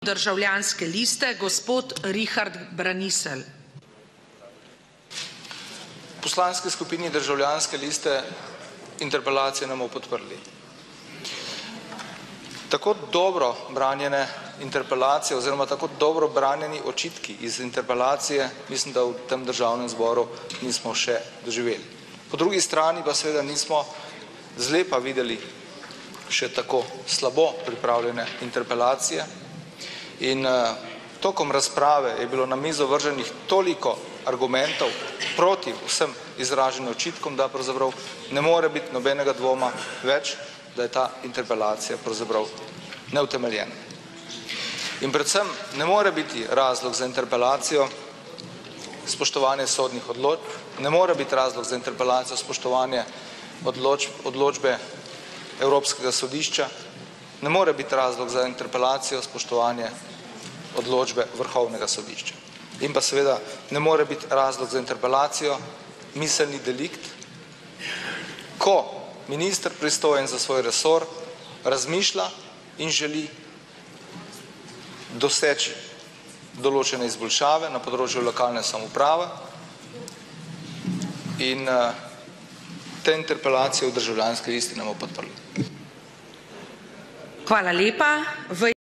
Državljanske liste, gospod Richard Braniselj. V poslanski skupini Državljanske liste interpelacije ne bomo podprli. Tako dobro branjene interpelacije oziroma tako dobro branjeni očitki iz interpelacije mislim, da v tem državnem zboru nismo še doživeli. Po drugi strani pa seveda nismo zlepa videli še tako slabo pripravljene interpelacije in tokom razprave je bilo na mizo vrženih toliko argumentov proti vsem izraženim očitkom, da pravzaprav ne more biti nobenega dvoma več, da je ta interpelacija pravzaprav neutemeljena. In predvsem ne more biti razlog za interpelacijo spoštovanje sodnih odločb, ne more biti razlog za interpelacijo spoštovanje odločbe Evropskega sodišča, ne more biti razlog za interpelacijo spoštovanje odločbe Vrhovnega sodišča. In pa seveda ne more biti razlog za interpelacijo miselni delikt, ko minister pristojen za svoj resor razmišlja in želi doseči določene izboljšave na področju lokalne samouprave in te interpelacije v Državljanski listi ne bomo podprli. Hvala lepa.